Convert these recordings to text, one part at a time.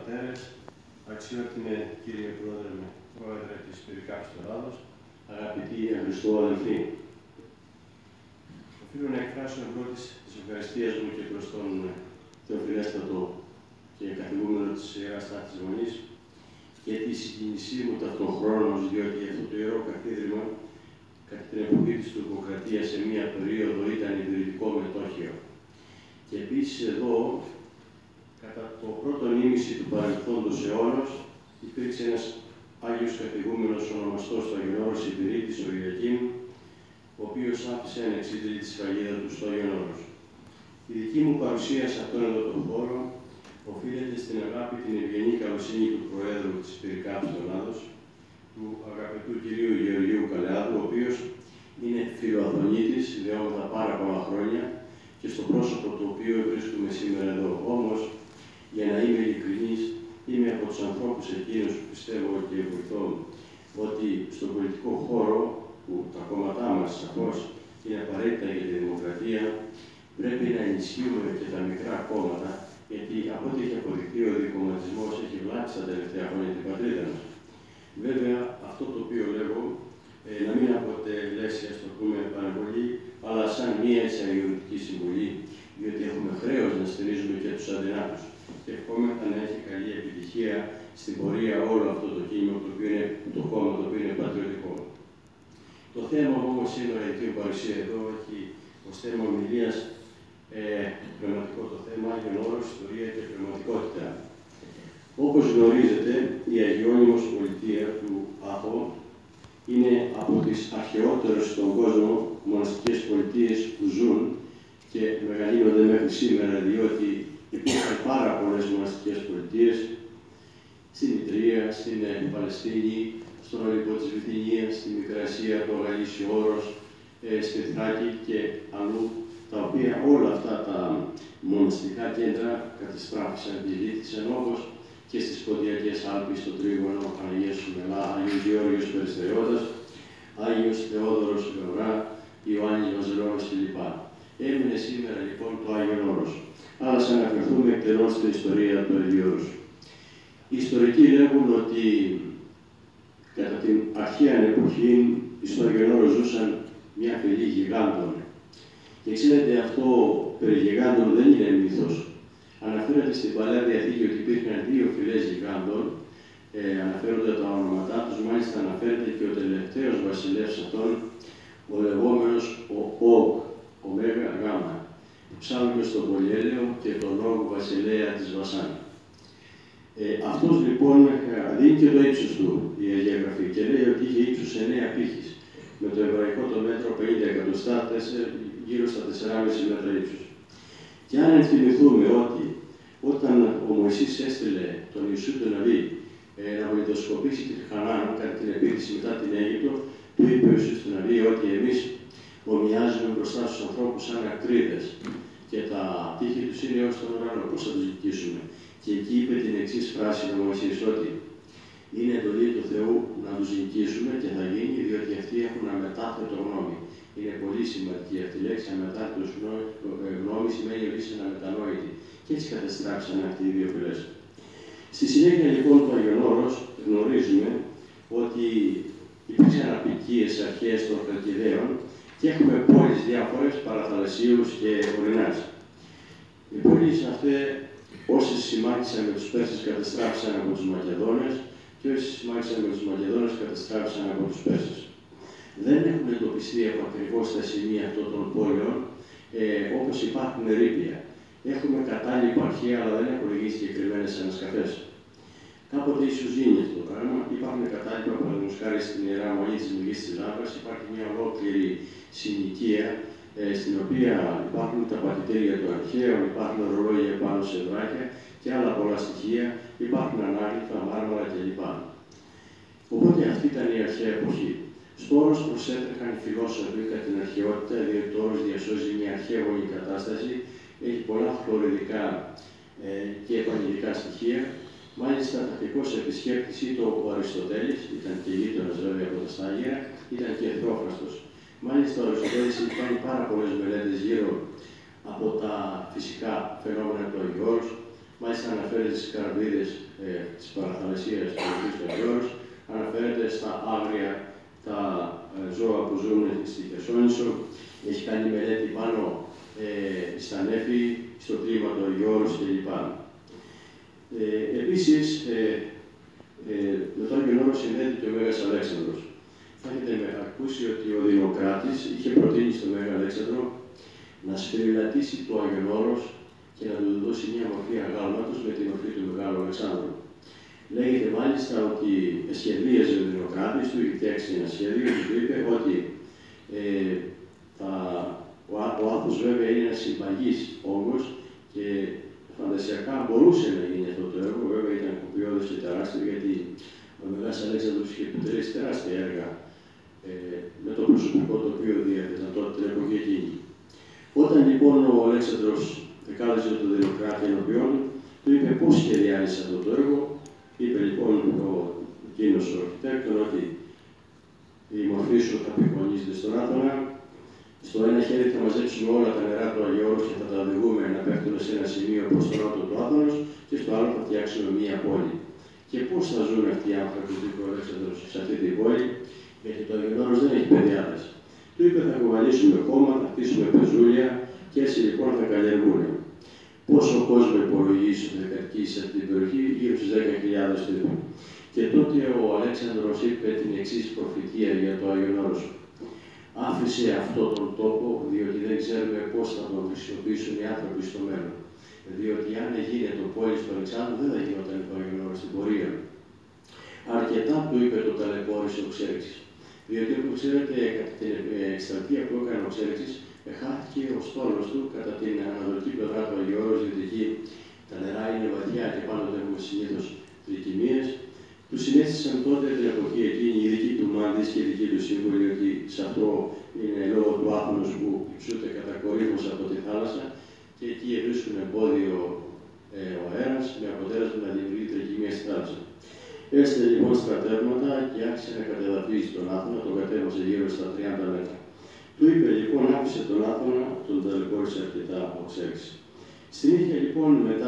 πατέρες, αξιότιμε κύριε Πρόεδρε της Περικάψης του Ελλάδος, αγαπητοί Χριστό αδελφοί. Οφείλω να εκφράσω εν πρώτης της ευχαριστίας μου και προς τον Θεοφιλέστατο και καθηγούμενο της Ιεράς Τάξης Μονής και τη συγκίνησή μου ταυτοχρόνως, διότι αυτό το ιερό καθίδρυμα κατά την εποχή της τουρκοκρατίας σε μία περίοδο ήταν ιδρυτικό μετόχιο. Και επίσης εδώ, κατά το πρώτο ήμιση του παρελθόντος αιώνος, υπήρξε ένας Άγιος καθηγούμενος ονομαστός του Άγιον Όρος Υπηρήτης, ο Ιακήμ, ο οποίος άφησε ανεξίτηλη τη σφραγίδα του στο Άγιον Όρος. Η δική μου παρουσία σε αυτόν εδώ τον χώρο οφείλεται στην αγάπη, την ευγενή καλοσύνη του Προέδρου της Περικάψης του Ελλάδος, του αγαπητού κυρίου Γεωργίου Καλεάδου, ο οποίος είναι φιλοαθωνίτης, ιδεώματα πάρα πολλά χρόνια και στο πρόσωπο του οποίου βρίσκομαι σήμερα εδώ. Όμως, για να είμαι ειλικρινής, είμαι από τους ανθρώπους εκείνους που πιστεύω και βοηθώ ότι στον πολιτικό χώρο, που τα κόμματά μας σαφώς είναι απαραίτητα για τη δημοκρατία, πρέπει να ενισχύουμε και τα μικρά κόμματα, γιατί από ό,τι έχει αποδειχθεί ο δικομματισμός έχει βλάψει τα τελευταία χρόνια την πατρίδα μας. Βέβαια, αυτό το οποίο λέγω, να μην αποτελέσει, ας το πούμε, παραβολή, αλλά σαν μία εισαγγελική συμβουλή, διότι έχουμε χρέος να στηρίζουμε και τους αδυνάτους. Και ευχόμεθα να έχει καλή επιτυχία στην πορεία όλο αυτό το κίνημα, το κόμμα το οποίο είναι πατριωτικό. Το θέμα όμως σήμερα, η δική παρουσία εδώ, έχει ως θέμα ομιλίας πνευματικό το θέμα, Άγιον Όρος, ιστορία και πνευματικότητα. Όπως γνωρίζετε, η αγιώνυμος πολιτεία του Άχο είναι από τις αρχαιότερες στον κόσμο μοναστικές πολιτείες που ζουν και μεγαλύνονται μέχρι σήμερα, διότι υπήρχαν πάρα πολλές μοναστικές πολιτείες στην Μητρία, στην Παλαιστίνη, στον Ολυμπό της Βυθινίας, στη Μικρά Ασία, το Γαλήσιο Όρος, στη Θράκη και αλλού, τα οποία όλα αυτά τα μοναστικά κέντρα κατεστράφησαν, διελύθησαν, όπως και στις Ποντιακές Άλπεις, στο Τρίγωνο, Παναγίας Σουμελά, Άγιος Γεώργιος Περιστεριώτας, Άγιος Θεόδωρος Γεωργά, Ιωάννης Βαζελώνος κλπ. Έμεινε σήμερα λοιπόν το Άγιον Όρος. Άρα, ας αναφερθούμε εκτενώς στην ιστορία του Αγίου Όρους. Οι ιστορικοί λέγουν ότι κατά την αρχαία εποχή στο Άγιον Όρο ζούσαν μια φυλή γιγάντων. Και ξέρετε, αυτό περί γιγάντων δεν είναι μύθος. Αναφέρεται στην Παλαιά Διαθήκη ότι υπήρχαν δύο φυλές γιγάντων, αναφέρονται τα ονόματά τους, μάλιστα αναφέρεται και ο τελευταίος βασιλεύς αυτών, ο λεγόμενος ο Ωγ, Ωμέγα Γάμα, που ψάχνουμε στο Πολυέλαιο και τον Ωγ βασιλέα της Βασάν. Αυτός λοιπόν δίνει και το ύψος του η Αγία Γραφή και λέει ότι είχε ύψος 9 πύχης, με το εβραϊκό το μέτρο 50 εκατοστά, γύρω στα 4,5 μέτρα ύψους. Και αν ενθυμηθούμε ότι όταν ο Μωυσής έστειλε τον Ιησού τον Ναβί να βοηθοσκοπήσει τη Χανaan κατά την επίθεση μετά την Αίγυπτο, του είπε ο Ιησούς τον Ναβί ότι εμείς ομοιάζουμε μπροστά στους ανθρώπους σαν ακτρίδες και τα τείχη τους είναι έως τον ουρανό, πώς θα τους νικήσουμε. Και εκεί είπε την εξής φράση ο Μωυσής, ότι είναι εντολή του Θεού να τους νικήσουμε και θα γίνει, διότι αυτοί έχουν αμετάθετο γνώμη. Είναι πολύ σημαντική αυτή η λέξη. Αμετάθετος γνώμη σημαίνει ότι είσαι αμετανόητη. Και έτσι καταστράψαν αυτοί οι δύο φυλές. Στη συνέχεια λοιπόν του Αγιον Όρος γνωρίζουμε ότι υπήρξαν απικίες αρχαίες των Χαλκιδαίων και έχουμε πόλεις διάφορες, παραθαλασσίους και ορεινάς. Οι πόλεις αυτές, όσοι συμμάχησαν με τους Πέρσες, καταστράφησαν από τους Μακεδόνες και όσοι συμμάχησαν με τους Μακεδόνες, καταστράφησαν από τους Πέρσες. Δεν έχουν εντοπιστεί ακριβώς τα σημεία αυτών των πόλεων, όπως υπάρχουν ερείπια. Έχουμε κατάλληλη επαρχία, αλλά δεν έχουν γίνει συγκεκριμένες ανασκαφές. Κάποτε ίσως γίνει αυτό το πράγμα. Υπάρχουν κατάλληλα, παραδείγματος χάρη στην Ιερά Μονή της Μυγής της Λάμπρας, υπάρχει μια ολόκληρη συνοικία, στην οποία υπάρχουν τα παθητήρια του αρχαίων, υπάρχουν ορολόγια πάνω σε βράχια και άλλα πολλά στοιχεία, υπάρχουν ανάγλυφα, μάρμαρα κλπ. Οπότε αυτή ήταν η αρχαία εποχή. Στο Όρος προσέτρεχαν οι φιλόσοφοι κατά την αρχαιότητα, διότι το Όρος διασώζει μια αρχαίγονη κατάσταση, έχει πολλά χλωριδικά και επαγγελικά στοιχεία. Μάλιστα, τακτικός επισκέπτης ήταν ο Αριστοτέλης, ήταν και γείτονας βέβαια από τα Στάγια, ήταν και Εθρόφραστος. Μάλιστα, ο Αριστοτέλης έχει κάνει πάρα πολλές μελέτες γύρω από τα φυσικά φαινόμενα του Αγίου Όρους. μάλιστα αναφέρεται στις καραβίδες της παραθαλασσίας του Αγίος, αναφέρεται στα άγρια τα ζώα που ζουν στη Χερσόνησο, έχει κάνει μελέτη πάνω στα νέφη, στο κλίμα του Αγιώρου κλπ. Επίσης, με τον Άγιον Όρος συνδέεται και ο Μέγας Αλέξανδρος. Θα έχετε ακούσει ότι ο Δημοκράτης είχε προτείνει στον Μέγα Αλέξανδρο να σφυριλατήσει το Άγιον Όρος και να του δώσει μια μορφή αγάλματος με την μορφή του Μεγάλου Αλεξάνδρου. Λέγεται μάλιστα ότι σχεδίαζε ο Δημοκράτης, του είχε φτιάξει ένα σχέδιο και του είπε ότι ο Άθος βέβαια είναι ένας συμπαγής όγκος και φαντασιακά μπορούσε να γίνει αυτό το έργο, βέβαια ήταν κοπιώδες και τεράστιο, γιατί ο Μεγάλος Αλέξανδρος είχε επιτελέσει τεράστια έργα με το προσωπικό το οποίο διέθεταν τότε την εποχή εκείνη. Όταν λοιπόν ο Αλέξανδρος εκάλεσε τον Δημοκράτη ενώπιον του, είπε πώς σχεδιάζει αυτό το έργο. Είπε λοιπόν εκείνος ο αρχιτέκτον ότι η μορφή σου θα απεικονίζεται στον Άθωνα. Στο ένα χέρι θα μαζέψουμε όλα τα νερά του Αγιώρου και θα τα οδηγούμε να πέφτουν σε ένα σημείο προς τον νότο του Άθωνος και στο άλλο θα φτιάξουμε μία πόλη. Και πώς θα ζουν αυτοί οι άνθρωποι του είπε ο Αλέξανδρος σε αυτή την πόλη, γιατί το Άγιον Όρος δεν έχει παιδιάδες. Του είπε θα κουβαλήσουμε χώμα, θα χτίσουμε πεζούλια και έτσι λοιπόν θα καλλιεργούν. Πόσο κόσμο υπολογίζει ότι θα κατοικήσει σε αυτή την περιοχή, γύρω στους 10.000 τύπου. Και τότε ο Αλέξανδρος είπε την εξής προφητεία για το Άγιον Όρος. Άφησε αυτόν τον τόπο, διότι δεν ξέρουμε πώς θα τον χρησιμοποιήσουν οι άνθρωποι στο μέλλον. Διότι αν έγινε το πόλη του Αλεξάνδρου, δεν θα γινόταν το Άγιον Όρος στην πορεία. Αρκετά του είπε το ταλαιπώρησε ο Ξέρξης. Διότι όπως ξέρετε, κατά την εκστρατεία που έκανε ο Ξέρξης, χάθηκε ο στόλος του κατά την ανατολική πλευρά του Αγίου Όρους, διότι εκεί τα νερά είναι βαθιά και πάντοτε έχουμε συνήθως τρικυμίες. Του συνέστησαν τότε την εποχή εκείνη οι δικοί του Μάντης και οι δικοί του σύμβολοι ότι σε αυτό είναι λόγω του Άθωνος που υψούται κατακορύφως από τη θάλασσα και εκεί βρίσκουν εμπόδιο ο αέρας με αποτέλεσμα να δημιουργεί τρικυμία στη θάλασσα. Έστειλε λοιπόν στρατεύματα και άρχισε να κατεδαφίζει τον Άθωνα, τον κατέβασε γύρω στα 30 μέτρα. Του είπε λοιπόν, άφησε τον Άθωνα, τον ταλαιπώρησε αρκετά ο Ξέρξης. Συνήθεια λοιπόν μετά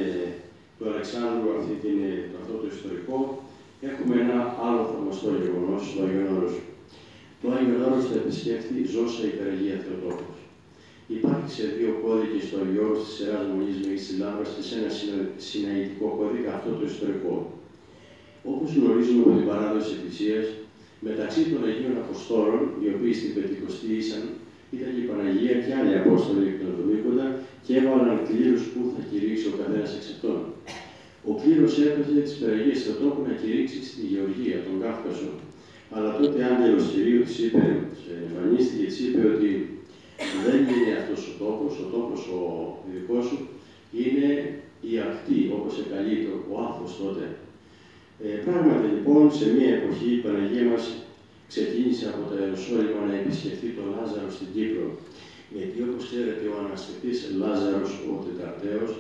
του Αλεξάνδρου αυτό το ιστορικό, έχουμε ένα άλλο θαυμαστό γεγονός στο Άγιον Όρος. Το Άγιον Όρος θα επισκέφθει ζώσα υπεραγία Θεοτόκος. Υπάρχει σε 2 κώδικες στο Άγιον Όρος της Ιεράς Μονής Μεγής της Λάμπρας και σε ένα συναητικό κώδικα, αυτό το ιστορικό. Όπως γνωρίζουμε από την παράδοση της Εκκλησίας, μεταξύ των Αγίων Αποστόλων, οι οποίοι στην Πεντηκοστή ήσαν, ήταν και η Παναγία και άλλοι Απόστολοι εκ των 70 και έβαλαν κλήρους που θα κηρύξει ο καθένας εξ αυτών. Ο κλήρος έπαιζε τις υπεραγίες Θεοτόκου να κηρύξει στη Γεωργία, τον Κάφκασο. Αλλά τότε άγγελος Κυρίου της είπε, εμφανίστηκε και της είπε ότι δεν είναι αυτός ο τόπος ο δικός σου, είναι η ακτή, όπως εκαλείται ο Άθος τότε. Πράγματι λοιπόν, σε μια εποχή η Παναγία μας ξεκίνησε από τα Ιεροσόλυμα να επισκεφτεί τον Λάζαρο στην Κύπρο. Γιατί όπως ξέρετε, ο αναστηθής Λάζαρος, ο Τεταρταίος,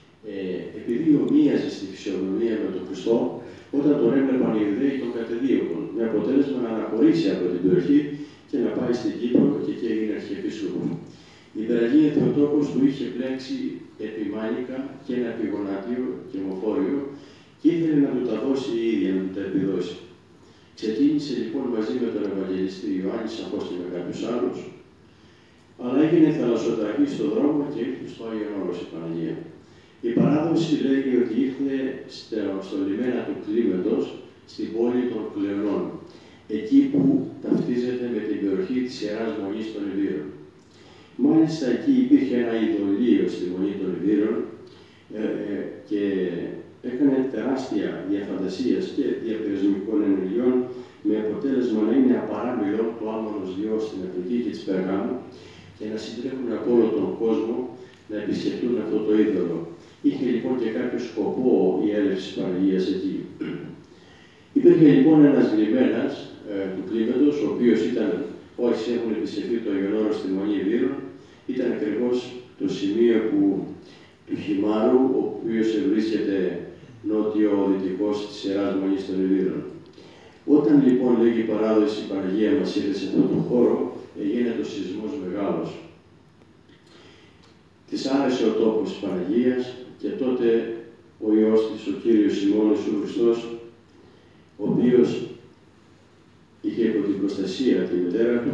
επειδή ομοίαζε στη φυσιογνωμία με τον Χριστό, όταν τον έβλεπαν οι Ιουδαίοι τον κατεδίωκον, με αποτέλεσμα να αναχωρήσει από την περιοχή και να πάει στην Κύπρο και εκεί έγινε αρχιεπίσκοπος. Η υπεραγία Θεοτόκος του είχε πλέξει επιμάνικα και ένα επιγονάτιο και μοφόριο και ήθελε να του τα δώσει η ίδια, να του τα επιδώσει. Ξεκίνησε λοιπόν μαζί με τον Ευαγγελιστή Ιωάννη, σαφώς και με κάποιους άλλους, αλλά έγινε θαλασσοτραχή στον δρόμο και ήρθε στο Άγιον Όρος η Παναγία. Η παράδοση λέγει ότι ήρθε στο λιμένα του Κλίμεντος, στην πόλη των Κλεονών, εκεί που ταυτίζεται με την περιοχή της Ιεράς Μονής των Ιδήρων. Μάλιστα εκεί υπήρχε ένα ειδωλείο στη Μονή των Ιδήρων και έκανε τεράστια διαφαντασίας και διαπηρεσμικών ενεργειών με αποτέλεσμα να είναι απαράμιλο το άμμονος διό στην Αφρική και της Περγάμου και να συντρέχουν από όλο τον κόσμο να επισκεφτούν αυτό το είδωλο. Είχε λοιπόν και κάποιο σκοπό η έλευση της Παναγίας εκεί. Υπήρχε λοιπόν ένας λιμένας του Κλίμεντος, ο οποίος ήταν, όσοι έχουν επισκεφτεί το Άγιον Όρος στη Μονή Ιδήρων, ήταν ακριβώς το σημείο του Χιμάρου, ο οποίος βρίσκεται νότιο-δυτικός της Ιεράς Μονής των Ιδήρων. Όταν λοιπόν λέγει η παράδοση η Παναγία μας ήρθε σε αυτόν τον χώρο, γίνεται ο σεισμός μεγάλος. Της άρεσε ο τόπος της Παναγίας και τότε ο Υιός της, ο Κύριος ημών Ιησού Χριστός, ο οποίος είχε υπό την προστασία τη μητέρα του,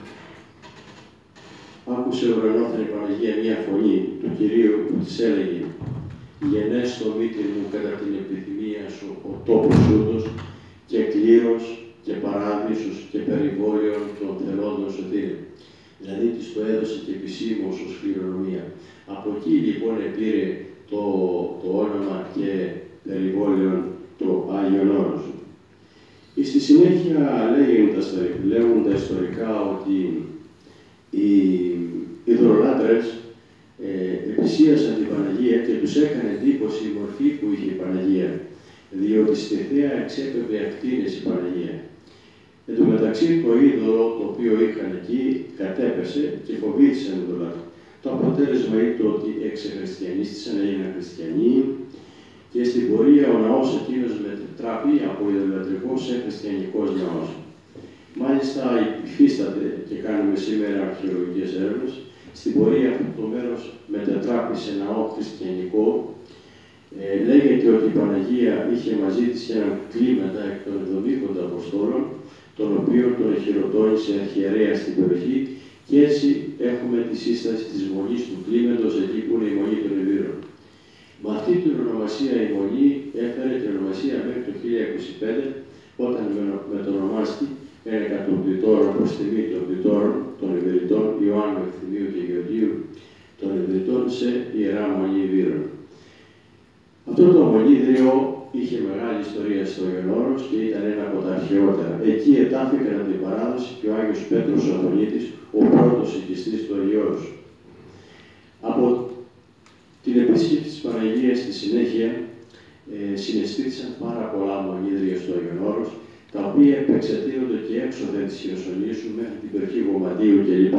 άκουσε ουρανόθεν η Παναγία μια φωνή του Κυρίου που της έλεγε «Γενές το μήτρη μου κατά την επιθυμία σου ο τόπος ούτος και κλήρος και παράδεισος και περιβόλιον των θελόντων σωτήρων». Δηλαδή της το έδωσε και επισήμως ως κληρονομία. Από εκεί λοιπόν πήρε το όνομα και περιβόλιον το Άγιον Όρος. Στη συνέχεια λέγουν τα ιστορικά ότι οι ειδωλολάτρες επισίασαν την Παναγία και τους έκανε εντύπωση η μορφή που είχε η Παναγία, διότι στη θέα εξέπεμπε ακτίνες η Παναγία. Εν τω μεταξύ το είδωλο το οποίο είχαν εκεί κατέπεσε και φοβήθησαν οι ειδωλολάτρες. Το αποτέλεσμα ήταν ότι εξεχριστιανίστησαν, έγιναν χριστιανοί και στην πορεία ο ναός εκείνος μετατράπη από ειδωλατρικός σε χριστιανικός ναός. Μάλιστα υφίσταται και κάνουμε σήμερα αρχαιολογικές έρευνες. Στην πορεία αυτό το μέρος μετατράπη σε ναό χριστιανικό. Λέγεται ότι η Παναγία είχε μαζί της έναν κλίματα εκ των 70 Αποστόλων, τον οποίο τον χειροτώνησε αρχιερέα στην περιοχή, και έτσι έχουμε τη σύσταση της μονής του κλίμεντος εκεί που είναι η μονή των Ιδύρων. Με αυτή την ονομασία η μονή έφερε την ονομασία μέχρι το 1025, όταν μετονομάστηκε ένεκα των κτητόρων προς τιμή των κτητόρων των Ιδρυτών Ιωάννου Ευθυμίου και Γεωργίου των Ιδρυτών σε Ιερά Μονή Ιδύρων. Αυτό το μονίδριο είχε μεγάλη ιστορία στο Άγιον Όρος και ήταν ένα από τα αρχαιότερα. Εκεί ετάφη κατά την παράδοση και ο Άγιος Πέτρος ο Αθωνίτης, ο πρώτος οικιστής του Αγίου Όρους. Από την επίσκεψη της Παναγίας στη συνέχεια συναισθήθησαν πάρα πολλά μονίδρια στο Άγιον Όρος, τα οποία επεξετείονται και έξωθεν της Χειροσονήσου μέχρι την περιοχή Γομαντίου κλπ.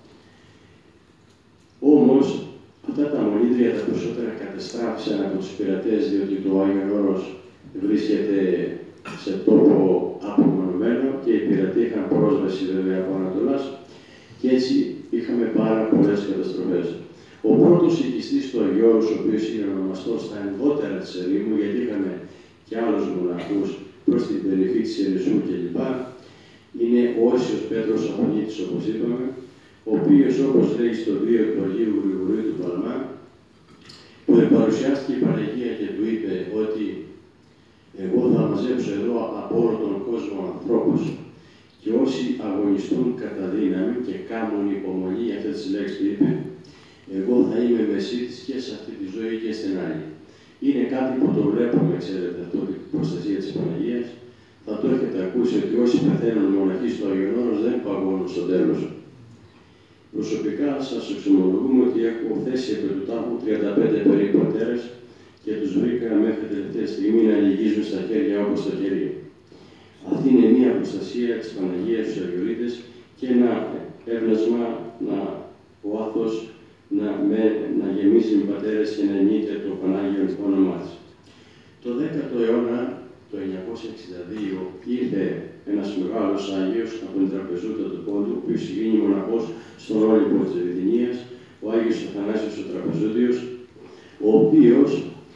Όμως, αυτά τα μονίδρια τα περισσότερα καταστράφησαν από τους πειρατές, διότι το Άγιον Όρος βρίσκεται σε τόπο απομονωμένο και οι πειρατοί είχαν πρόσβαση βέβαια από Ανατολάς και έτσι είχαμε πάρα πολλές καταστροφές. Ο πρώτος οικιστής του Αγίου Όρους, ο οποίος είναι ονομαστός στα ενδότερα της ερήμου, γιατί είχαμε και άλλους μοναχούς προς την περιοχή της Ερυσού κλπ. Είναι ο Όσιος Πέτρος Αθωνίτης, όπως είπαμε, ο οποίος, όπως λέει στο βίο του Αγίου Γρηγορίου του Παλμά, που παρουσιάστηκε η Παναγία και του είπε ότι εγώ θα μαζέψω εδώ από όλο τον κόσμο ανθρώπους και όσοι αγωνιστούν κατά δύναμη και κάνουν υπομονή, αυτές τις λέξεις που είπε, εγώ θα είμαι μεσίτης και σε αυτή τη ζωή και στην άλλη. Είναι κάτι που το βλέπουμε, ξέρετε, αυτό την προστασία της Παναγίας. Θα το έχετε ακούσει ότι όσοι πεθαίνουν μοναχοί στο Άγιον Όρος δεν παγώνουν στο τέλος. Προσωπικά σας εξομολογούμε ότι έχω θέσει επί του τάφου 35 περίπου πατέρες και τους βρήκα μέχρι τελευταία στιγμή να λυγίζουν στα χέρια όπως το χέρι. Αυτή είναι μια προστασία της Παναγίας στους Αγιορείτες και ένα έβλασμα ο άθος να γεμίσει με πατέρες και να εννοείται το Πανάγιο όνομά της. Το 10ο αιώνα, το 962, ήρθε ένας μεγάλος Άγιος από την Τραπεζούτα του Πόντου, ο οποίος γίνει μοναχός στον Όλυμπο της Ευηδηνίας, ο Άγιος Αθανάσιος ο Τραπεζούτιος, ο οποίος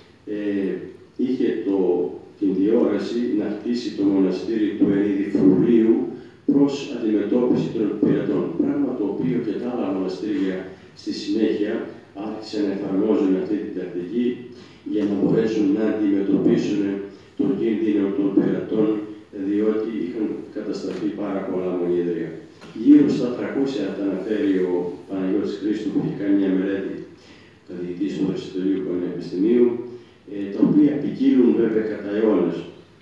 είχε την διόραση να χτίσει το μοναστήρι του Ενηδιφρουλίου προς αντιμετώπιση των πειρατών. Πράγμα το οποίο και τα άλλα μοναστήρια στη συνέχεια άρχισαν να εφαρμόζουν αυτή την τακτική για να μπορέσουν να αντιμετωπίσουν τον κίνδυνο των πειρατών, διότι είχαν καταστραφεί πάρα πολλά μονίδρια. Γύρω στα 300 τα αναφέρει ο Παναγιώτης Χρήστου, που είχε κάνει μια μελέτη καθηγητής του Αριστοτελείου Πανεπιστημίου, τα οποία ποικίλουν βέβαια κατά αιώνες.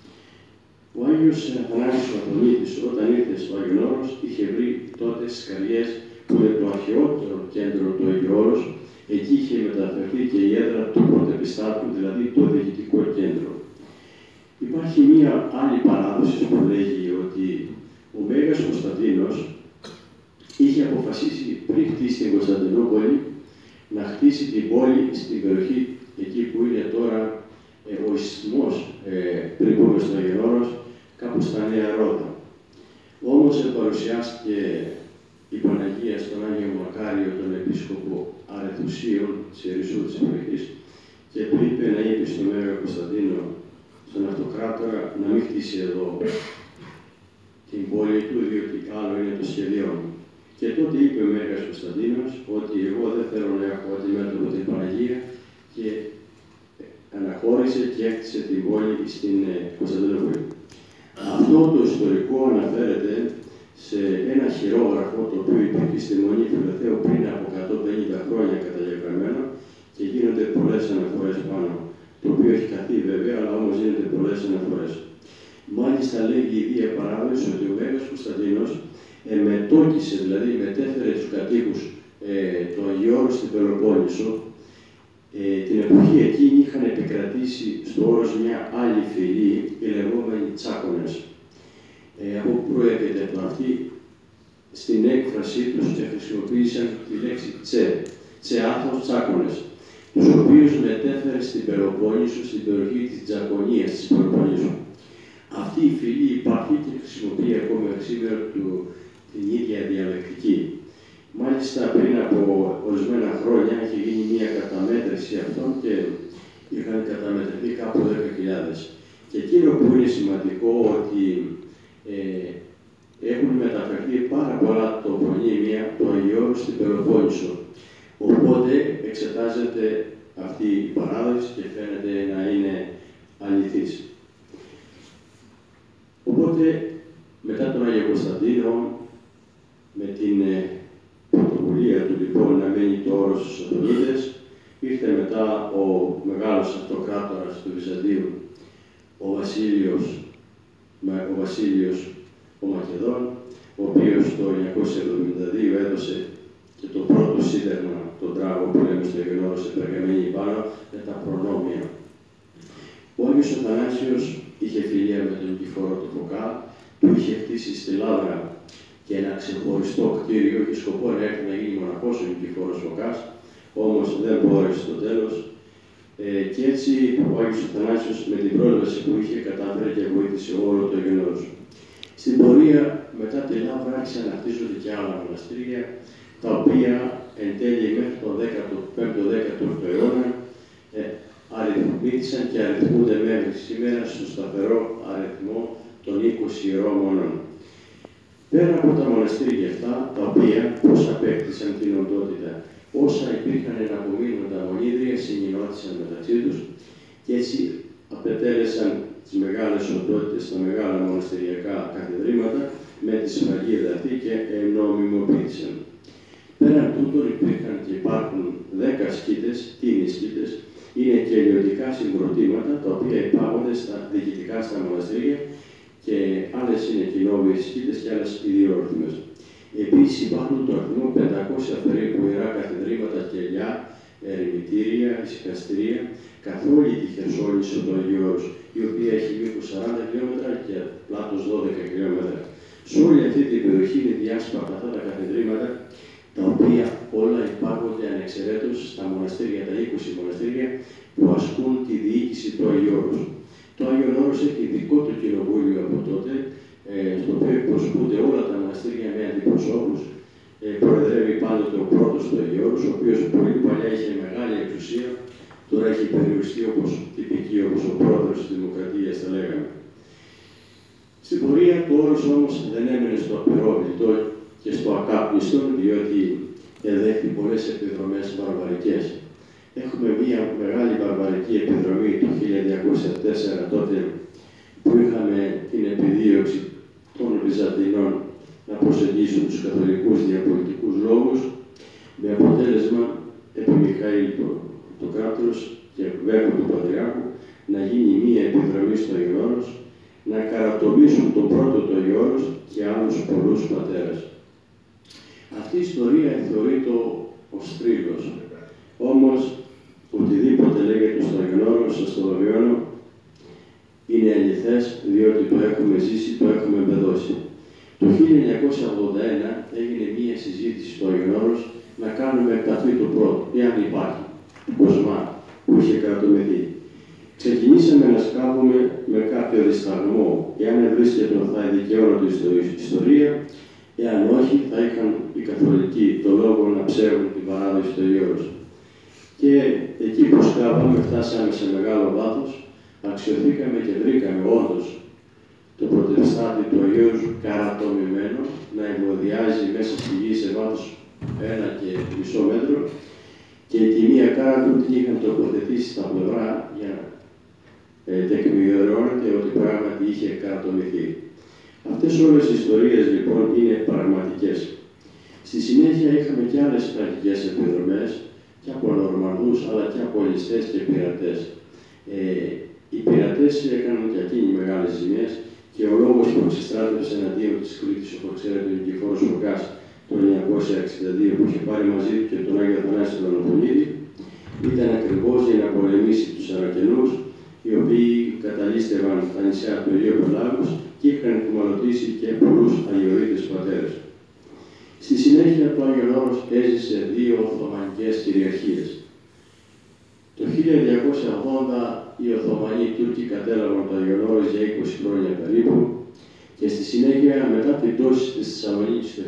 Ο Άγιος Αθανάσιος ο Αθωνίτης, όταν ήρθε στο Άγιον Όρος, είχε βρει τότε στις Καριές, που είναι το αρχαιότερο κέντρο του Αγίου Όρους. Εκεί είχε μεταφερθεί και η έδρα του πρωτεπιστάτου, δηλαδή το διοικητικό κέντρο. Υπάρχει μία άλλη παράδοση που λέγει ότι ο Μέγας Κωνσταντίνος είχε αποφασίσει πριν χτίσει την Κωνσταντινούπολη να χτίσει την πόλη στην περιοχή εκεί που είναι τώρα ο ισθμός, πριν πούμε στο Άγιον Όρος, κάπου στα Νέα Ρόδα. Όμως παρουσιάστηκε η Παναγία στον Άγιο Μακάριο, τον Επίσκοπο Αρεθουσίων της Ερυσού της περιοχής, και του είπε να είπε στον Μέγα Κωνσταντίνο, στον αυτοκράτορα, να μην χτίσει εδώ την πόλη του, διότι άλλο είναι το σχέδιό μου. Και τότε είπε ο Μέγας Κωνσταντίνος ότι εγώ δεν θέλω να έχω αντιμέτωπο την Παναγία και αναχώρησε και έκτισε την πόλη στην Κωνσταντινούπολη. Αυτό το ιστορικό αναφέρεται σε ένα χειρόγραφο το οποίο υπήρχε στη Μονή Φιλοθέου πριν από 150 χρόνια καταγεγραμμένο και γίνονται πολλές αναφορές πάνω. Το οποίο έχει καθεί βέβαια, αλλά όμως γίνονται πολλές αναφορές. Μάλιστα λέγει η Ίδια Παράδοση ότι ο Μέγας Κωνσταντίνος μετόκισε, δηλαδή μετέφερε τους κατοίκους των Αγιώρων στην Πελοπόννησο. Την εποχή εκείνη είχαν επικρατήσει στο όρος μια άλλη φυλή, οι λεγόμενοι Τσάκονες. Από πού προέρχεται από αυτή, στην έκφρασή τους και χρησιμοποίησαν τη λέξη Τσεάθος Τσάκονες, τους οποίους μετέφερε στην Πελοπόννησο, στην περιοχή της Τζακονίας της Πελοποννήσου. Αυτή η φυλή υπάρχει και χρησιμοποιεί ακόμα σήμερα την ίδια διαλεκτική. Μάλιστα, πριν από ορισμένα χρόνια έχει γίνει μια καταμέτρηση αυτών και είχαν καταμετρηθεί κάπου 10.000. Και εκείνο που είναι σημαντικό ότι έχουν μεταφερθεί πάρα πολλά τοπονύμια του Αγιώρου στην Πελοπόννησο. Οπότε εξετάζεται αυτή η παράδοση και φαίνεται να είναι αληθής. Οπότε, μετά τον Άγιο Κωνσταντίνο, με την πρωτοβουλία του λοιπόν να μένει το όρος στους Οθωμίδες, ήρθε μετά ο μεγάλος αυτοκράτορας του Βυζαντίου, ο Βασίλειος ο Μακεδόν, ο οποίος το 972 έδωσε και το πρώτο σίδερμα, τον τράγο που λέμε στο Αιγινόρο σε περγαμένη πάνω, με τα προνόμια. Ο Άγιος Αθανάσιος είχε φιλία με τον Νικηφόρο του Φωκά, που είχε χτίσει στη Λάβρα και ένα ξεχωριστό κτίριο και σκοπό να έρθει να γίνει μοναχός ο Νικηφόρος Φωκάς, όμως δεν μπόρεσε στο τέλος. Και έτσι ο Άγιος Αθανάσιος με την πρόσβαση που είχε κατάφερε και βοήθησε όλο το Αιγινόρος. Στην πορεία, μετά τη Λάβρα, άρχισαν να χτίζονται και άλλα μοναστήρια, τα οποία εν τέλει μέχρι τον 15ο-18ο αιώνα αριθμήθησαν και αριθμούνται μέχρι σήμερα στο σταθερό αριθμό των 20 ιερόμονων. Πέρα από τα μοναστήρια αυτά, τα οποία πώς απέκτησαν την οντότητα, όσα υπήρχαν εναπομείνοντα μονίδρια συγκοινώθησαν μεταξύ τους και έτσι απετέλεσαν τις μεγάλες οντότητες, τα μεγάλα μοναστηριακά καθεδρήματα με τη σφραγίδα αυτή και νομιμοποίησαν. Πέραν τούτων υπήρχαν και υπάρχουν 10 σκήτες, τίνοι σκήτες, είναι και ελαιωτικά συγκροτήματα τα οποία υπάγονται στα διοικητικά στα μοναστήρια και άλλες είναι κοινόβιες σκήτες και άλλες ιδιόρυθμες. Επίσης υπάρχουν το αριθμό 500 περίπου ιερά καθεδρήματα, κελιά, ερημητήρια, ησυχαστήρια, καθ' όλη τη Χερσόνησο των Αγιώρους, η οποία έχει μήκος 40 χιλιόμετρα και πλάτος 12 χιλιόμετρα. Σε όλη αυτή την περιοχή είναι διάσπαρτα αυτά τα καθεδρήματα, τα οποία όλα υπάγονται ανεξαιρέτως στα μοναστήρια, τα 20 μοναστήρια που ασκούν τη διοίκηση του Αγιώρους. Το Άγιον Όρος έχει δικό του κοινοβούλιο από τότε, στο οποίο εκπροσωπούνται όλα τα μοναστήρια με αντιπροσώπους. Προεδρεύει πάντοτε ο πρώτος του Αγιώρους, ο οποίος πολύ παλιά είχε μεγάλη εξουσία, τώρα έχει περιοριστεί όπως τυπική, όπως ο πρόεδρος της Δημοκρατίας, θα λέγαμε. Στην πορεία του όρος όμως δεν έμενε στο απειρόβλητο και στο ακάπνιστο, διότι εδέχθη πολλές επιδρομές βαρβαρικές. Έχουμε μία μεγάλη βαρβαρική επιδρομή του 1204, τότε που είχαμε την επιδίωξη των Βυζαντινών να προσεγγίσουν τους καθολικούς διαπολιτικούς λόγους, με αποτέλεσμα επί Μιχαήλ το κράτος και βέβαια του Πατριάρχου να γίνει μία επιδρομή στο Αγιώρος, να καρατομήσουν τον πρώτο του Αγιώρος και άλλους πολλούς πατέρες. Αυτή η ιστορία θεωρείται ως τρίλος. Όμως, οτιδήποτε λέγεται στο Αγιώρο, σας το βεβαιώνω, είναι αληθές, διότι το έχουμε ζήσει, το έχουμε εμπεδώσει. Το 1981 έγινε μία συζήτηση στο Αγιώρος να κάνουμε επαφή του πρώτου, εάν υπάρχει, Κοσμά, που είχε κρατομεθεί. Ξεκινήσαμε να σκάβουμε με κάποιο δισταγμό, εάν βρίσκεται θα δικαιώνονται στην ιστορία, εάν όχι θα είχαν οι καθολικοί το λόγο να ψεύουν την παράδοση του Αγιώρος. Και εκεί που σκάβαμε, φτάσαμε σε μεγάλο βάθος, αξιωθήκαμε και βρήκαμε όντως το πρωτεστάτη του Αγίου καρατομημένο να εμβοδιάζει μέσα στη γη σε βάθος 1,5 μέτρο και τη μία κάρα του την είχαν τοποθετήσει στα πλευρά για να τεκμηριώνεται ότι πράγματι είχε καρατομηθεί. Αυτές όλες οι ιστορίες λοιπόν είναι πραγματικές. Στη συνέχεια είχαμε και άλλες τραγικές επιδρομές και από Νορμανδούς αλλά και από ληστές και πειρατές. Οι πειρατές έκαναν και εκείνοι μεγάλες ζημιές και ο λόγος που εξιστράτευσε εναντίον της Κρήτης, όπως ξέρετε, ο Νικηφόρος Φωκάς το 1962 που είχε πάρει μαζί του και τον Άγιο Αθανάσιο τον Ανατολίδη, ήταν ακριβώς για να πολεμήσει τους Αρακενούς, οι οποίοι καταλύστευαν τα νησιά του Αιγαίου Πελάγους και είχαν εκμαλωτήσει και πολλούς Αγιορείτες πατέρες. Στη συνέχεια, το Άγιον Όρος έζησε 2 Οθωμανικές κυριαρχίες. Το 1280 οι Οθωμανοί Τούρκοι κατέλαβαν το Άγιον Όρος για 20 χρόνια περίπου και στη συνέχεια, μετά την πτώση της Θεσσαλονίκης το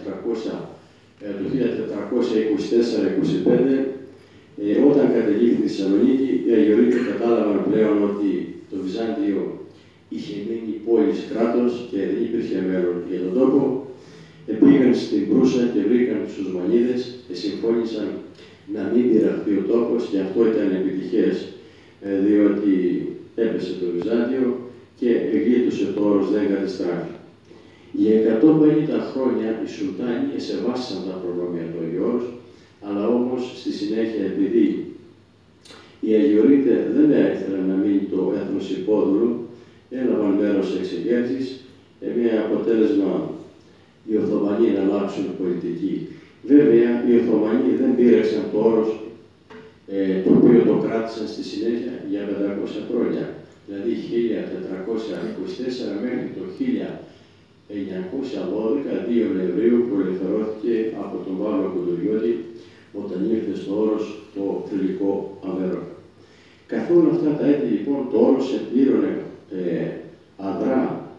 1424-25, όταν κατελήφθη η Θεσσαλονίκη, οι Αγιορείτες κατάλαβαν πλέον ότι το Βυζάντιο είχε μείνει πόλης κράτος και δεν υπήρχε μέλλον για τον τόπο. Πήγαν στην Προύσα και βρήκαν τους Ουσμανίδες και συμφώνησαν να μην πειραχθεί ο τόπος και αυτό ήταν επιτυχές, διότι έπεσε το Βυζάντιο και γλίτωσε το όρος, δεν κατεστράφη. Για 150 χρόνια οι Σουλτάνοι εσεβάστησαν τα προνόμια του Αγίου Όρους, αλλά όμως στη συνέχεια, επειδή οι Αγιορείτες δεν ήθελαν να μείνει το έθνος υπόδουλο, έλαβαν μέρος σε εξεγέρσεις, με αποτέλεσμα οι Οθωμανοί να αλλάξουν πολιτική. Βέβαια, οι Οθωμανοί δεν πήραξαν το όρος, το οποίο το κράτησαν στη συνέχεια για 500 χρόνια. Δηλαδή, 1424 μέχρι το 1912, 2 Νοεμβρίου, που ελευθερώθηκε από τον Παύλο Κοντουριώτη όταν ήρθε στο όρος το θηλυκό Αβερό. Καθ' όλα αυτά τα έτη, λοιπόν, το όρος επλήρωνε αδρά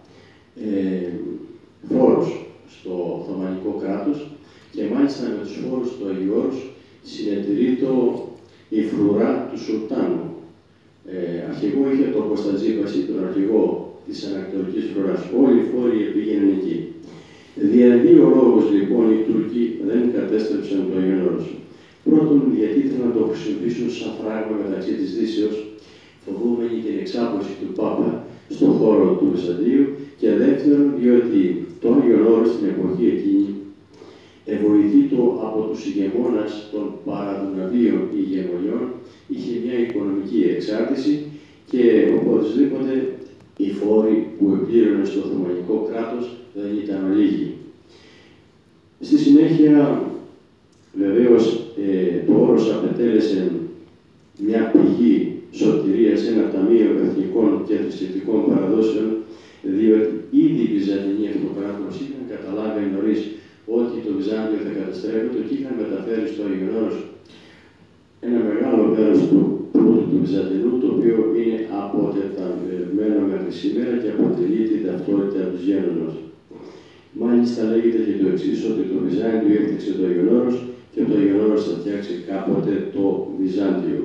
φόρους στο Οθωμανικό κράτος και μάλιστα με τους φόρους του Αγίου Όρους συνετηρείτο η φρουρά του Σουλτάνου. Αρχηγό είχε τον Κωνσταντζήπαση, τον αρχηγό της Ανατολικής Φρουράς. Όλοι οι φόροι πήγαιναν εκεί. Δια 2 λόγους λοιπόν οι Τούρκοι δεν κατέστρεψαν το Αγίον Όρος. Πρώτον, γιατί ήθελαν να το χρησιμοποιήσουν σαν φράγμα μεταξύ της Δύσεως, φοβούμενοι την εξάπωση του Πάπα στον χώρο του Βυζαντίου, και δεύτερον, διότι το Άγιον Όρος στην εποχή εκείνη βοηθείτο από τους ηγεμόνας των παραδουναβίων ηγεμονιών, είχε μια οικονομική εξάρτηση και οπωσδήποτε οι φόροι που επλήρωνε στο Οθωμανικό κράτος δεν ήταν λίγοι. Στη συνέχεια, βεβαίως, το όρος απετέλεσε μια πηγή σωτηρίας, ένα ταμείο εθνικών και θρησκευτικών παραδόσεων, διότι ήδη οι Βυζαντινοί Αυτοκράτορες είχαν καταλάβει νωρίς ότι το Βυζάντιο θα καταστρέφεται και είχαν μεταφέρει στο Άγιον Όρος ένα μεγάλο μέρος του πλούτου του Βυζαντινού, το οποίο είναι αποτεταμένο μέχρι σήμερα και αποτελεί την ταυτότητα του γένωνος. Μάλιστα, λέγεται και το εξής, ότι το Βυζάντιο έφτιαξε το Άγιον Όρος και το Άγιον Όρος θα φτιάξει κάποτε το Βυζάντιο.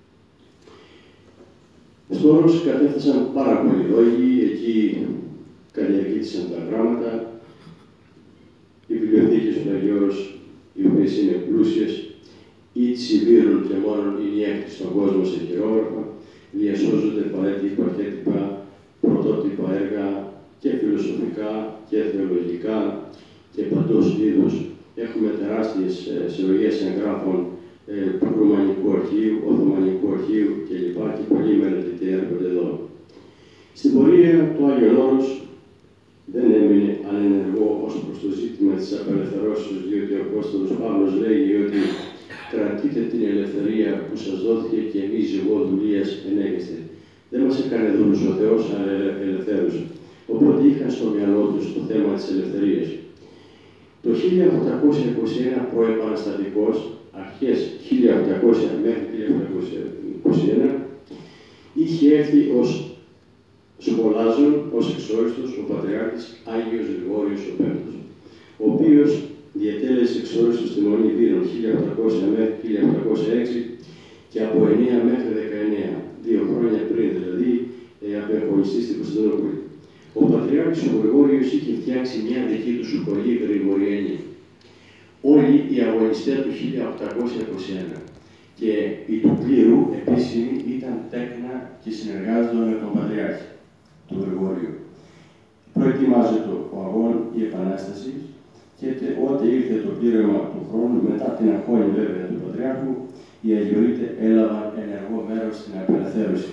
Στο Όρος κατέφθασαν πάρα πολλοί λόγοι, εκεί καλλιεργήθησαν τα γράμματα, οι βιβλιοθήκες του Αγίου Όρους, οι οποίες είναι πλούσιες, ή τσιβήρουν και μόνο είναι η έκτη στον κόσμο σε χειρόγραφα, διασώζονται παλέτυπα, αρχέτυπα, πρωτότυπα έργα και φιλοσοφικά και θεολογικά και παντός είδους. Έχουμε τεράστιες συλλογές εγγράφων του Ρουμανικού Αρχείου, Οθωμανικού Αρχείου κλπ. Και πολλοί μελετητοί έρχονται εδώ. Στην πορεία, το Άγιον Όρος δεν έμεινε ανενεργό ως προς το ζήτημα της απελευθερώσεως, διότι ο Απόστολος Παύλος λέγει ότι κρατείτε την ελευθερία που σας δόθηκε και εμείς εγώ δουλείας ενέγεστε. Δεν μας έκανε δούλους ο Θεός, αλλά ελευθέρους. Οπότε είχαν στο μυαλό τους το θέμα της ελευθερίας. Το 1821 προεπαναστατικός, αρχές 1800 μέχρι 1821, είχε έρθει ως σχολάζων, ως εξόριστος, ο Πατριάρχης Άγιος Γρηγόριος ο Πέμπτος, ο οποίος διετέλεσε εξόριστος στη Μονή Βύρων 1800 μέχρι 1806 και από 9 μέχρι 19, 2 χρόνια πριν δηλαδή, απεαγωνιστεί στην Κωνσταντινούπολη. Ο Πατριάρχης ο Γρηγόριος είχε φτιάξει μια δική του σχολή γρηγοριανή. Όλοι οι αγωνιστές του 1821 και οι του πλήρου επίσημοι ήταν τέκνα και συνεργάζονταν με τον Πατριάρχη του Γρηγόριου. Προετοιμάζεται ο αγών, η Επανάσταση, και όταν ήρθε το πλήρωμα του χρόνου, μετά την αγχώνη βέβαια του Πατριάρχου, οι Αγιορείτες έλαβαν ενεργό μέρος στην απελευθέρωση.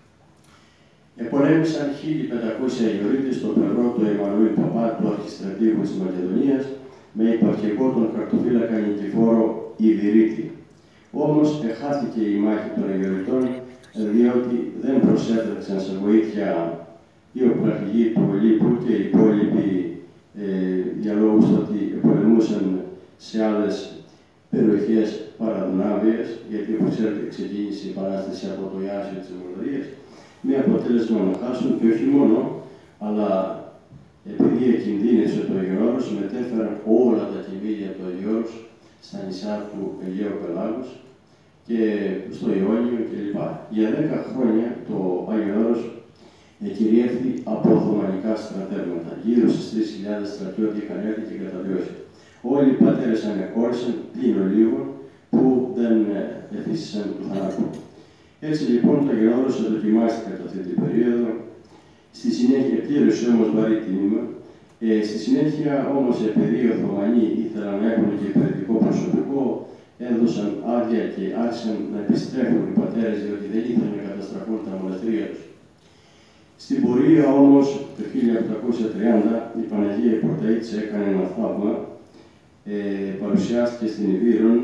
Επολέμησαν 1.500 Αγιορείτες στο πλευρό του Εμμανουήλ Παπά, του αρχιστρατήγου της Μακεδονίας, με υπαρχικό τον χαρτοφύλακα Νικηφόρο Ιδρύτη. Όμως εχάθηκε η μάχη των Αγιορειτών, διότι δεν προσέτρεξαν σε βοήθεια οι οπλαρχηγοί του Ολύμπου και οι υπόλοιποι για λόγους ότι πολεμούσαν σε άλλες περιοχές παραδουνάβιες, γιατί όπως ξέρετε ξεκίνησε η Επανάσταση από το Ιάσιο της Μολδαβίας, με αποτέλεσμα να χάσουν και όχι μόνο, αλλά επειδή εκκινδύνευσε το Αγιορείτες, μετέφεραν όλα τα κημήλια του Αγιορείτες στα νησιά του Αιγαίου Πελάγους και στο Ιόνιο κλπ. Για 10 χρόνια το Αγιορείτες κυριεύθη από οθωμανικά στρατεύματα. Γύρω στις 3.000 στρατιώτες είχαν έρθει και καταδιώσει. Όλοι οι πατέρες ανεχώρησαν, πλην ολίγων, που δεν εφήσισαν του θανάτου. Έτσι λοιπόν το Αγιορείτες δοκιμάστηκε κατά αυτή την περίοδο. Στη συνέχεια πλήρωσε όμως βαρύ τίμημα. Στη συνέχεια όμως, επειδή οι Οθωμανοί ήθελαν να έχουν και υπηρετικό προσωπικό, έδωσαν άδεια και άρχισαν να επιστρέφουν οι πατέρες, διότι δεν ήθελαν να καταστραφούν τα μοναστήρια τους. Στην πορεία όμως, το 1830, η Παναγία Πρωταΐτισσα έκανε ένα θαύμα, παρουσιάστηκε στην Ιβύρον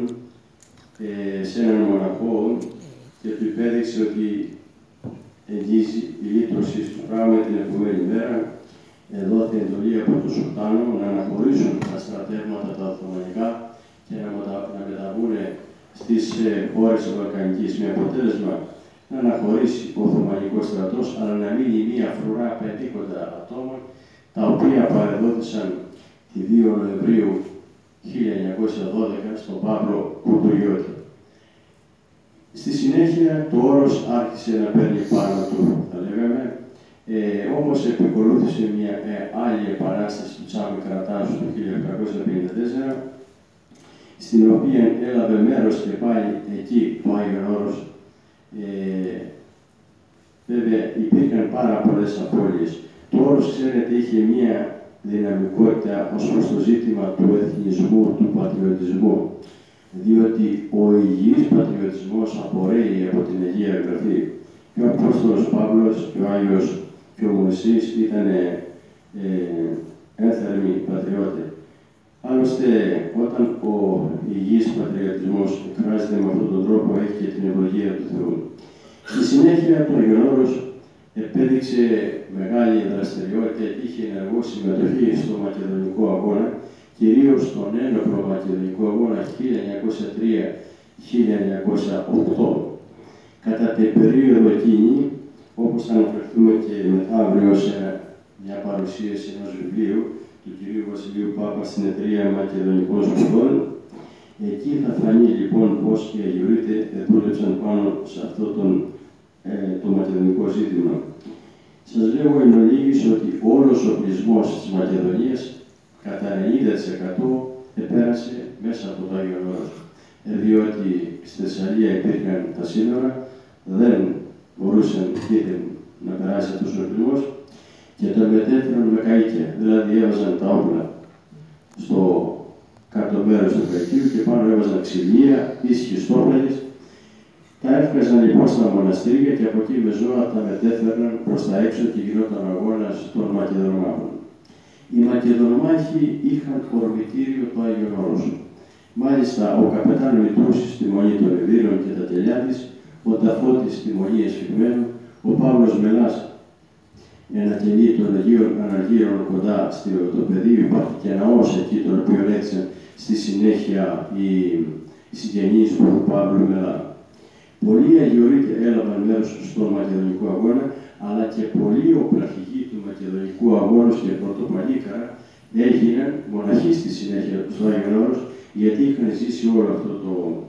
σε έναν μοναχό και του υπέδειξε ότι εγγύζει η λύτρωση του πράγμα την επόμενη μέρα. Δόθη εντολή από τον Σουλτάνο να αναχωρήσουν τα στρατεύματα τα Οθωμανικά και να μεταβούν στις χώρες της Βαλκανικής, με αποτέλεσμα να αναχωρήσει ο Οθωμανικός στρατός, αλλά να μείνει μία φρουρά 50 ατόμων, τα οποία παρεδόθησαν τη 2 Νοεμβρίου 1912 στον Παύλο Κουντουγιώτη. Στη συνέχεια το όρος άρχισε να παίρνει πάνω του, θα λέγαμε, όμως επικολούθησε μια άλλη επανάσταση του Τσάμι Καρατάζου το 1854, στην οποία έλαβε μέρος και πάλι εκεί το Άγιον Όρος. Βέβαια υπήρχαν πάρα πολλές απώλειες. Το Όρος, ξέρετε, είχε μια δυναμικότητα ως προς το ζήτημα του εθνισμού, του πατριωτισμού, διότι ο υγιής πατριωτισμός απορρέει από την Αγία Γραφή. Και ο Απόστολος Παύλος και ο Άγιος και ο Μωυσής ήταν ένθερμοι πατριώτες. Άλλωστε, όταν ο υγιής πατριωτισμός εκφράζεται με αυτόν τον τρόπο, έχει και την ευλογία του Θεού. Στη συνέχεια, το Αγιορείτες επέδειξε μεγάλη δραστηριότητα και είχε ενεργό συμμετοχή στο Μακεδονικό Αγώνα, κυρίως στον ένοπλο Μακεδονικό Αγώνα 1903-1908. Κατά την περίοδο εκείνη, όπως θα αναφερθούμε και μετά αύριο σε μια παρουσίαση ενός βιβλίου του κ. Βασιλείου Πάπα στην Εταιρεία Μακεδονικών Σπουδών, εκεί θα φανεί λοιπόν πώς οι Αγιορείτες δούλεψαν πάνω σε αυτό το μακεδονικό ζήτημα. Σας λέω εν ολίγης ότι όλος ο πληθυσμός της Μακεδονίας κατά 90% επέρασε μέσα από το Άγιον Όρος. Διότι στη Θεσσαλία υπήρχαν τα σύνορα, δεν μπορούσαν να περάσει αυτός ο πληθυσμός και τον μετέφεραν με καΐκια. Δηλαδή έβαζαν τα όπλα στο κάτω μέρος του καΐκιου και πάνω έβαζαν ξυλία, ίσχυες στόπλαγες. Τα έβγαζαν λοιπόν στα μοναστήρια και από εκεί με ζώα τα μετέφεραν προς τα έξω και γινόταν αγώνας των Μακεδονομάχων. Οι Μακεδονομάχοι είχαν ορμητήριο το Άγιον Όρος. Μάλιστα, ο καπετάν Μητρούσης στη Μονή των Ιδήρων και τα τελιά της, ο Ταφώτης στη Μονή Εσφυγμένου, ο Παύλος Μελάς ένα κελί των Αγίων Αναργύρων κοντά στο πεδίο, υπάρχει και ναός εκεί, τον οποίο έδειξαν στη συνέχεια οι συγγενείς του Παύλου Μελά. Πολλοί Αγιορείτες έλαβαν μέρος στον Μακεδονικό Αγώνα, αλλά και πολλοί οπλαρχηγοί του Μακεδονικού Αγώνα και πρωτοπαλίκαρα έγιναν μοναχοί στη συνέχεια του Άγιον Όρος, γιατί είχαν ζήσει όλο αυτό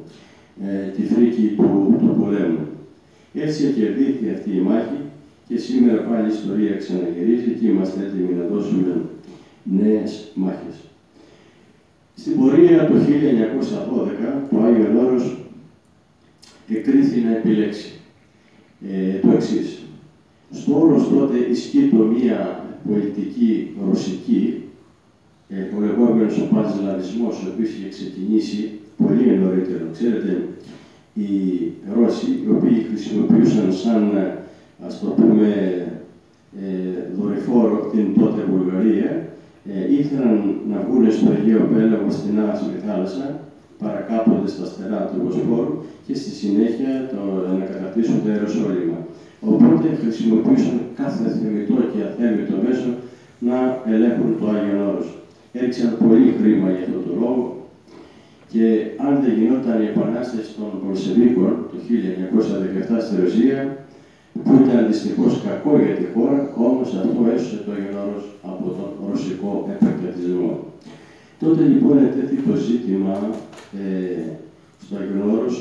τη φρίκη του πολέμου. Έτσι εκερδίθη αυτή η μάχη και σήμερα πάλι η ιστορία ξαναγυρίζει και είμαστε έτοιμοι να δώσουμε νέες μάχες. Στην πορεία το 1912 το Άγιον Όρος εκρίθη να επιλέξει το εξής. Στο Όρος τότε ισχύει μία πολιτική ρωσική, ο λεγόμενος παντζλαβισμός, ο οποίος είχε ξεκινήσει πολύ νωρίτερα. Ξέρετε, οι Ρώσοι, οι οποίοι χρησιμοποιούσαν σαν, ας το πούμε, δορυφόρο την τότε Βουλγαρία, ήθελαν να βγουν στο Αιγαίο Πέλαγο στην Άσπρη Θάλασσα, παρακάπτονται στα στερά του Βοσπόρου και στη συνέχεια να κατακτήσουν το Ιεροσόλυμα. Οπότε χρησιμοποιούσαν κάθε θεμητό και αθέμητο μέσο να ελέγχουν το Άγιον Όρος. Έριξαν πολύ χρήμα για αυτόν τον λόγο και αν δεν γινόταν η επανάσταση των Βολσεβίκων το 1917 στη Ρωσία, που ήταν δυστυχώς κακό για τη χώρα, όμως αυτό έσωσε το Άγιον Όρος από τον ρωσικό επεκτατισμό. Τότε λοιπόν ετέθη το ζήτημα στο Άγιον Όρος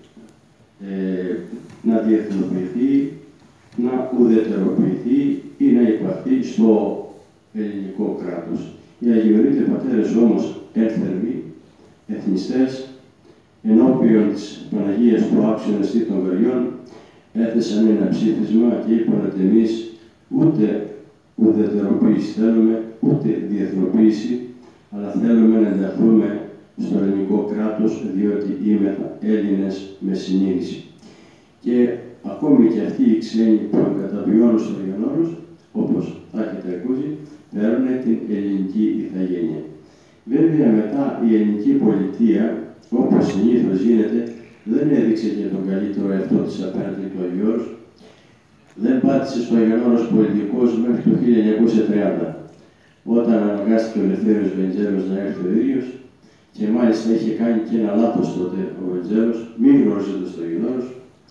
να διεθνοποιηθεί, να ουδετεροποιηθεί ή να υπαχθεί στο ελληνικό κράτος. Οι Αγιορείτες πατέρες όμως ένθερμοι, εθνιστές, ενώπιον της Παναγίας του Άξιον Εστί των Βεριών, έθεσαν ένα ψήφισμα και είπαν ότι εμείς ούτε ουδετεροποίηση θέλουμε, ούτε διεθνοποίηση, αλλά θέλουμε να ενταχθούμε στο ελληνικό κράτος, διότι είμεθα Έλληνες με συνείδηση. Και ακόμη και αυτοί οι ξένοι που εγκαταβιώνουν στο Άγιον Όρος, όπως θα έχετε ακούσει, παίρνουν την ελληνική ηθαγένεια. Βέβαια, μετά η ελληνική πολιτεία, όπως συνήθως γίνεται, δεν έδειξε και τον καλύτερο εαυτό της απέναντι του Αγίου Όρους. Δεν πάτησε στο Άγιον Όρος πολιτικός μέχρι το 1930, όταν αναγκάστηκε ο Ελευθέριος Βενιζέλος να έρθει ο ίδιος και μάλιστα είχε κάνει και ένα λάθος τότε ο Βενιζέλος, μην γνωρίζοντας το Άγιον Όρος,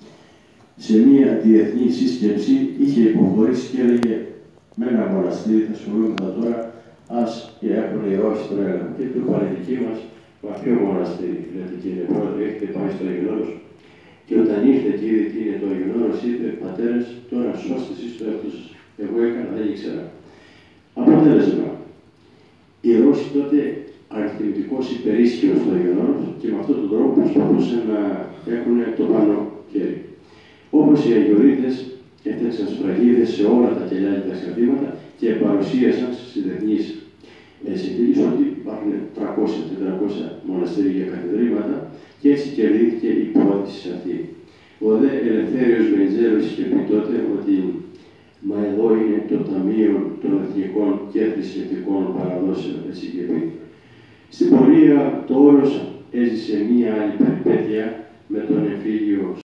σε μία διεθνή σύσκεψη είχε υποχωρήσει και έλεγε με ένα μοναστήρι, θα ασχολούμαστε τώρα, ας και έχουν οι Ρώσοι τον έλεγχο. Και του είπαν δική μας, βαθύ μοναστήρι, λέτε κύριε Πρόεδρε, έχετε πάει στο Άγιον Όρος. Και όταν ήρθε και είδε τι είναι το Άγιον Όρος, είπε πατέρες, τώρα σώστε εσείς το εαυτό σας. Εγώ έκανα, δεν ήξερα. Αποτέλεσμα. Οι Ρώσοι τότε αριθμητικώς υπερίσχυρος στο Άγιον Όρος και με αυτόν τον τρόπο προσπαθούσαν να έχουν το πάνω χέρι. Όπως οι Αγιορείτες έφτιαξαν σφραγίδες σε όλα τα κελιά και τα σκαφήματα και παρουσίασαν στις διεθνείς συνθήκες ότι υπάρχουν 300-400 μοναστήρια και καθεδρήματα και έτσι κερδίθηκε η πρόθεση αυτή. Ο δε Ελευθέριος Βενιζέλος είχε πει τότε ότι «Μα εδώ είναι το Ταμείο των Εθνικών και Θρησκευτικών Παραδόσεων», έτσι είχε πει. Στην πορεία το Όρος έζησε μία άλλη περιπέτεια με τον εμφύλιο